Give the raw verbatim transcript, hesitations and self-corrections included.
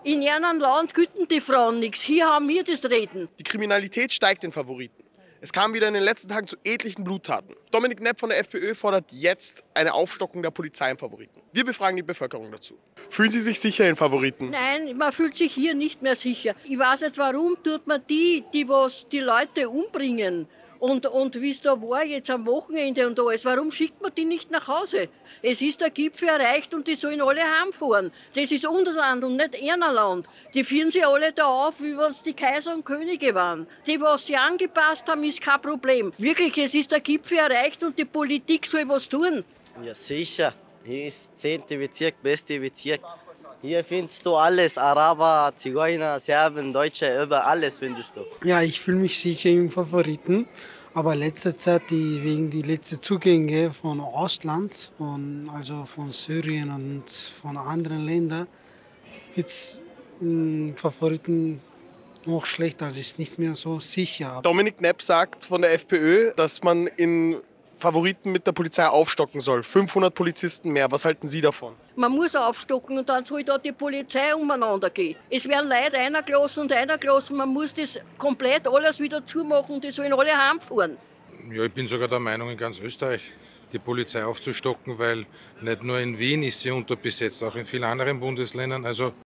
In ihrem Land güten die Frauen nichts. Hier haben wir das Reden. Die Kriminalität steigt in Favoriten. Es kam wieder in den letzten Tagen zu etlichen Bluttaten. Dominik Nepp von der FPÖ fordert jetzt eine Aufstockung der Polizei in Favoriten. Wir befragen die Bevölkerung dazu. Fühlen Sie sich sicher in Favoriten? Nein, man fühlt sich hier nicht mehr sicher. Ich weiß nicht, warum tut man die, die was die Leute umbringen. Und, und wie es da war, jetzt am Wochenende und alles, warum schickt man die nicht nach Hause? Es ist der Gipfel erreicht und die sollen alle heimfahren. Das ist unser Land und nicht ihr Land. Die führen sich alle da auf, wie wenn es die Kaiser und Könige waren. Die, was sie angepasst haben, ist kein Problem. Wirklich, es ist der Gipfel erreicht und die Politik soll was tun. Ja, sicher. Hier ist zehnter Bezirk, beste Bezirk. Hier findest du alles, Araber, Zigeuner, Serben, Deutsche, über alles findest du. Ja, ich fühle mich sicher im Favoriten, aber letzte Zeit, die, wegen die letzten Zugänge von Ausland, von, also von Syrien und von anderen Ländern, jetzt im Favoriten noch schlechter, also ist nicht mehr so sicher. Dominik Nepp sagt von der FPÖ, dass man in Favoriten mit der Polizei aufstocken soll. fünfhundert Polizisten mehr. Was halten Sie davon? Man muss aufstocken und dann soll da die Polizei umeinander gehen. Es werden Leute eingelassen und eingelassen. Man muss das komplett alles wieder zumachen. Die sollen alle heimfahren. Ja, ich bin sogar der Meinung, in ganz Österreich die Polizei aufzustocken, weil nicht nur in Wien ist sie unterbesetzt, auch in vielen anderen Bundesländern. Also